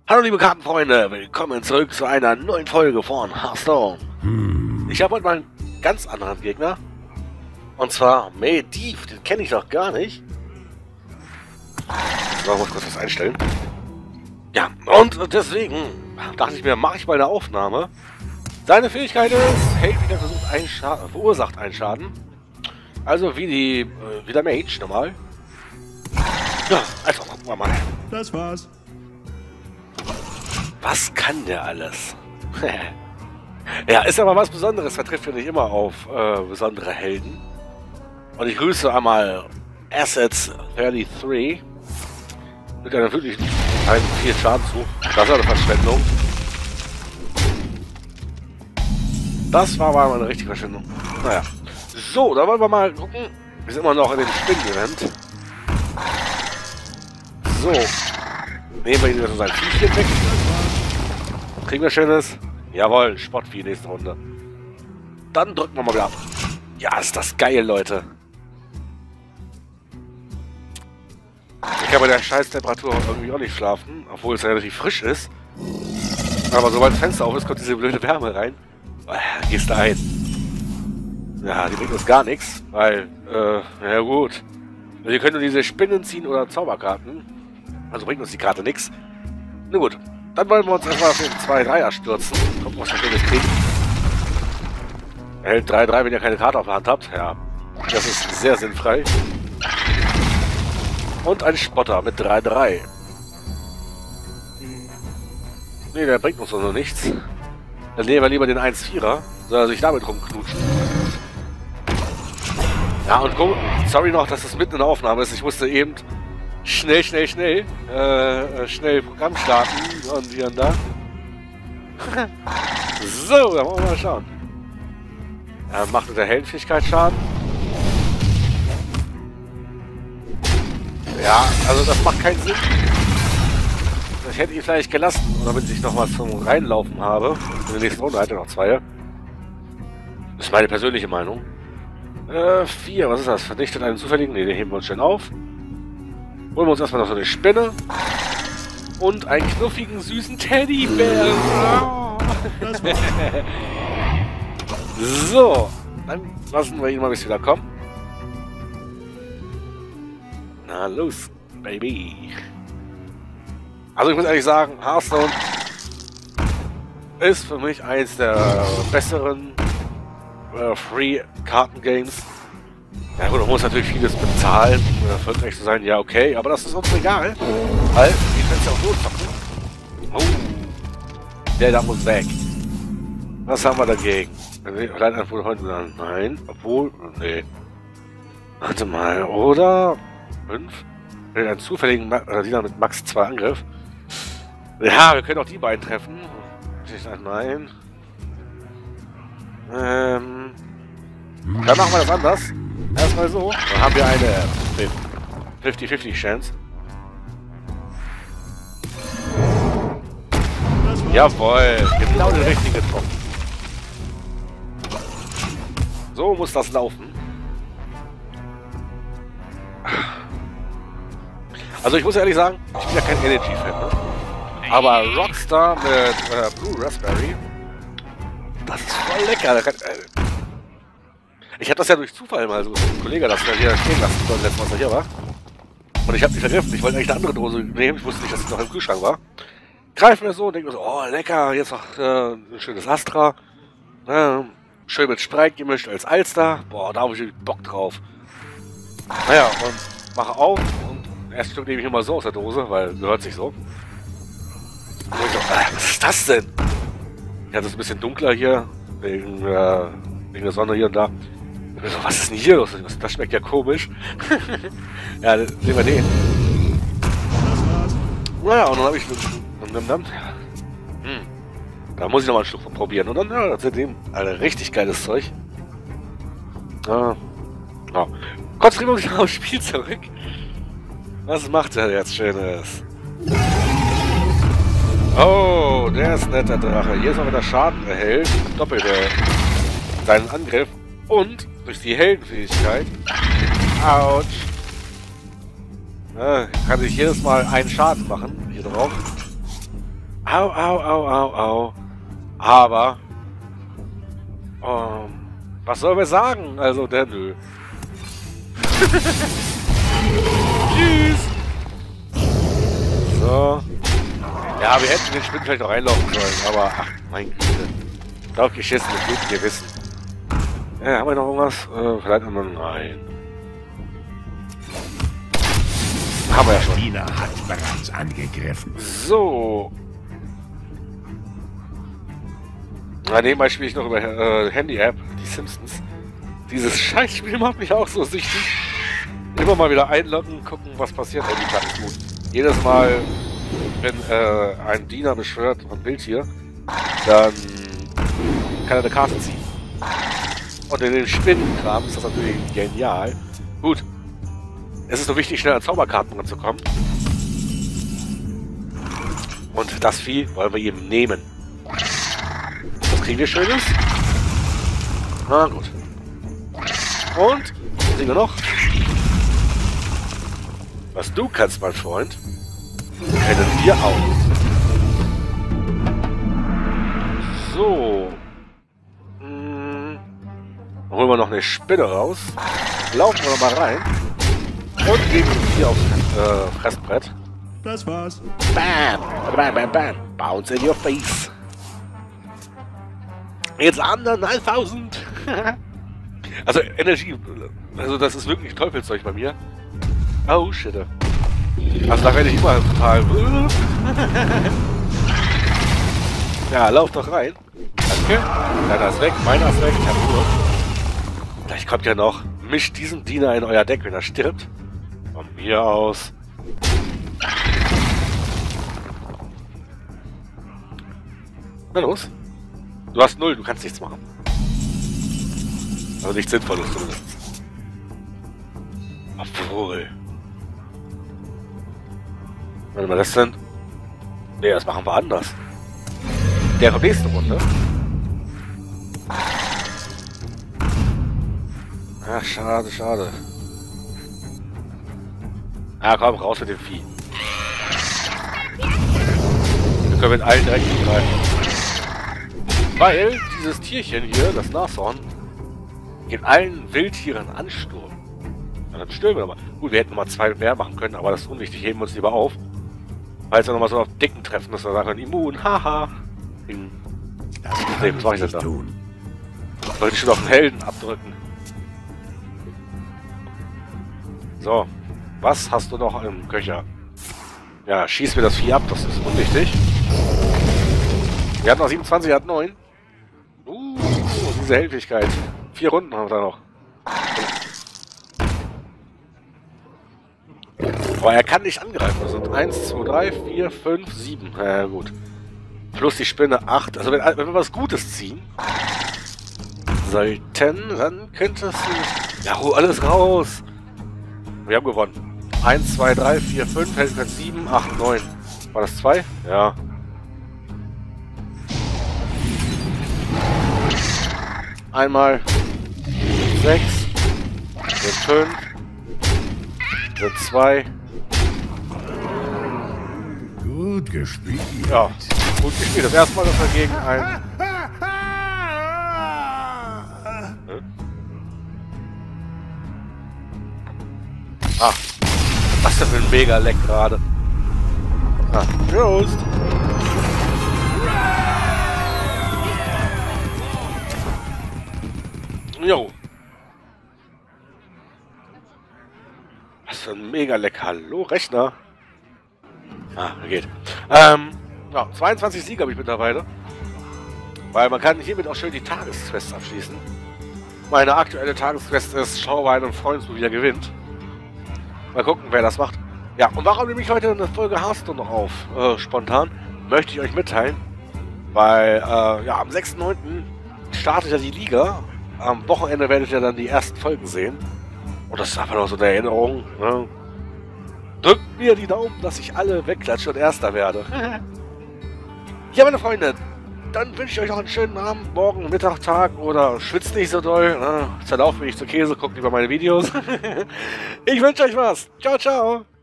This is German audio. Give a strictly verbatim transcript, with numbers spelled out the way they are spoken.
Hallo liebe Kartenfreunde, willkommen zurück zu einer neuen Folge von Hearthstone. Hm. Ich habe heute mal einen ganz anderen Gegner. Und zwar Medivh, den kenne ich noch gar nicht. So, muss kurz was einstellen. Ja, und deswegen dachte ich mir, mache ich mal eine Aufnahme. Seine Fähigkeit ist, Hellfeeder versucht einen Schaden, verursacht einen Schaden. Also wie die, äh, wie der Mage normal. Ja, also gucken wir mal. Das war's. Was kann der alles? Ja, ist aber was Besonderes. Er trifft ja nicht immer auf äh, besondere Helden. Und ich grüße einmal Assets dreiunddreißig. Mit einer wirklich einen viel Schaden zu. Das ist eine Verschwendung. Das war mal eine richtige Verschwendung. Naja. So, da wollen wir mal gucken. Wir sind immer noch in dem Spinnen-Event. So. Nehmen wir ihn wieder so sein Viechchen weg. Kriegen wir Schönes? Jawohl, Spottvieh nächste Runde. Dann drücken wir mal wieder ab. Ja, ist das geil, Leute. Ich kann bei der Scheiß-Temperatur irgendwie auch nicht schlafen, obwohl es relativ frisch ist. Aber sobald das Fenster auf ist, kommt diese blöde Wärme rein. Gehst da ein. Ja, die bringt uns gar nichts, weil, äh, ja gut. Wir können nur diese Spinnen ziehen oder Zauberkarten. Also bringt uns die Karte nichts. Na gut, dann wollen wir uns erstmal auf den zwei Dreier stürzen. Gucken, was wir Schönes kriegen. Er hält drei drei, wenn ihr keine Karte auf der Hand habt. Ja, das ist sehr sinnfrei. Und ein Spotter mit drei drei. Ne, der bringt uns noch nichts. Dann nehmen wir lieber den eins vierer. Soll er sich damit rumknutschen. Ja, und guck, sorry noch, dass das mitten in der Aufnahme ist. Ich musste eben schnell, schnell, schnell äh, schnell Programm starten und hier und da. So, dann wollen wir mal schauen. Er macht mit der Heldenfähigkeit Schaden. Ja, also das macht keinen Sinn. Ich hätte ihn vielleicht gelassen, damit ich noch was zum Reinlaufen habe. In der nächsten Runde hat er noch zwei. Das ist meine persönliche Meinung. Äh, vier, was ist das? Verdichtet einen zufälligen? Ne, den heben wir uns schön auf. Holen wir uns erstmal noch so eine Spinne. Und einen knuffigen, süßen Teddybär. Oh. So, dann lassen wir ihn mal bis wieder kommen. Na los, Baby. Also ich muss ehrlich sagen, Hearthstone ist für mich eins der besseren äh, Free-Karten-Games. Ja gut, man muss natürlich vieles bezahlen, um erfolgreich zu sein, ja okay, aber das ist uns egal. Weil, wir können es ja auch so zocken. Oh, der da muss weg. Was haben wir dagegen? Allein einfach heute, nein, obwohl, nee. Warte mal, oder? fünf? Einen zufälligen Ma Diener mit Max zwei Angriff. Ja, wir können auch die beiden treffen. Nein. Ähm. Dann machen wir das anders. Erstmal so. Dann haben wir eine fünfzig fünfzig Chance. Jawohl, genau den richtigen getroffen. So muss das laufen. Also ich muss ehrlich sagen, ich bin ja kein Energy-Fan, ne? Aber Rockstar mit äh, Blue Raspberry, das ist voll lecker. Da kann, äh, ich habe das ja durch Zufall mal so ein Kollege das hier stehen lassen, das letzte Mal, was er hier war. Und ich habe mich vergriffen. Ich wollte eigentlich eine andere Dose nehmen. Ich wusste nicht, dass es noch im Kühlschrank war. Greif mir so und denke mir so, oh lecker, jetzt noch äh, ein schönes Astra. Äh, schön mit Sprite gemischt als Alster. Boah, da habe ich Bock drauf. Naja, und mache auf und erst Stück nehme ich immer so aus der Dose, weil gehört sich so. Und ich so, äh, was ist das denn? Ja, das ist ein bisschen dunkler hier, wegen, äh, wegen der Sonne hier und da. Ich so, was ist denn hier los? Das schmeckt ja komisch. Ja, nehmen wir den. Naja, und dann habe ich... Dann, dann, hm, da muss ich noch mal einen Schluck von probieren. Und dann, ja, das ist dem ein richtig geiles Zeug. Ja, ja. Konzentrieren wir uns aufs Spiel zurück. Was macht er jetzt Schönes? Oh, der ist netter Drache. Jedes Mal, wenn er Schaden erhält, doppelt er seinen Angriff und durch die Heldenfähigkeit. Autsch. Ja, kann ich jedes Mal einen Schaden machen hier drauf. Au, au, au, au, au. Aber... Um, was sollen wir sagen? Also, der nö. Tschüss! So. Ja, wir hätten den Spind vielleicht noch reinlaufen sollen, aber ach, mein Güte. Drauf geschissen, mit gutem Gewissen. Ja, haben wir noch irgendwas? Äh, vielleicht noch nein. Haben wir ja schon. Diener hat bereits angegriffen. So. Na, nebenbei spiele ich noch über äh, Handy-App, die Simpsons. Dieses Scheißspiel macht mich auch so süchtig. Immer mal wieder einloggen, gucken, was passiert. Ey, die Karte ist gut. Jedes Mal, wenn äh, ein Diener beschwört ein Bild hier, dann kann er eine Karte ziehen. Und in den Spinnenkram ist das natürlich genial. Gut. Es ist nur wichtig, schnell an Zauberkarten ranzukommen. Und das Vieh wollen wir ihm nehmen. Was kriegen wir Schönes? Na gut. Und? Was sehen wir noch? Was du kannst, mein Freund, kennen wir auch. So. Hm. Holen wir noch eine Spinne raus. Laufen wir noch mal rein. Und legen hier aufs äh, Fressbrett. Das war's. Bam! Bam, bam, bam. Bounce in your face. Jetzt anderthalbtausend. Also Energie. Also das ist wirklich Teufelszeug bei mir. Oh shit. Also da werde ich immer total. Ja, lauf doch rein. Danke. Deiner ist weg, meiner ist weg. Ich hab nur. Vielleicht kommt ja noch. Mischt diesen Diener in euer Deck, wenn er stirbt. Von mir aus. Na los. Du hast null, du kannst nichts machen. Also nichts Sinnvolles zumindest. Obwohl. Wenn wir das sind. Ne, das machen wir anders. Der kommt nächste Runde. Ach, schade, schade. Ah, komm, raus mit dem Vieh. Wir können mit allen direkt angreifen. Weil dieses Tierchen hier, das Nashorn, geht allen Wildtieren Ansturm. Ja, dann stürmen wir aber. Gut, wir hätten nochmal zwei mehr machen können, aber das ist unwichtig. Heben wir uns lieber auf. Falls wir nochmal so auf Dicken treffen, dass wir sagen können, immun, haha. In Das kann nee, was mach ich ich denn da? tun. Sollte ich schon auf den Helden abdrücken. So. Was hast du noch im Köcher? Ja, schieß mir das Vieh ab, das ist unwichtig. Wir hatten noch siebenundzwanzig, er hat neun. Uh, diese Helfigkeit. Vier Runden haben wir da noch. Boah, er kann nicht angreifen. Das sind eins, zwei, drei, vier, fünf, sieben. Ja, gut. Plus die Spinne acht. Also wenn, wenn wir was Gutes ziehen sollten, dann könnte es... Ja, hol alles raus. Wir haben gewonnen. eins, zwei, drei, vier, fünf, Helden können sieben, acht, neun. War das zwei? Ja. Einmal sechs, sind fünf, sind zwei. Gut gespielt. Ja, gut gespielt. Das erste Mal, dass wir gegen ein... Hm? Ah, was ist denn für ein Mega-Leck gerade? Ah, Prost! Jo. Was für ein Mega-Leck. Hallo, Rechner. Ah, geht. Ähm, ja, zweiundzwanzig Siege habe ich mittlerweile. Weil man kann hiermit auch schön die Tagesquests abschließen. Meine aktuelle Tagesquest ist, schau bei einem Freund, wo wieder gewinnt. Mal gucken, wer das macht. Ja, und warum nehme ich heute eine Folge Hearthstone noch auf? Äh, spontan. Möchte ich euch mitteilen. Weil, äh, ja, am sechsten neunten startet ja die Liga. Am Wochenende werdet ihr dann die ersten Folgen sehen. Und das ist einfach noch so eine Erinnerung. Ne? Drückt mir die Daumen, dass ich alle wegklatsche und Erster werde. Ja, meine Freunde, dann wünsche ich euch noch einen schönen Abend, morgen, Mittag, Tag oder schwitzt nicht so doll. Ne? Zerlauft mich zu Käse, guckt lieber meine Videos. Ich wünsche euch was. Ciao, ciao.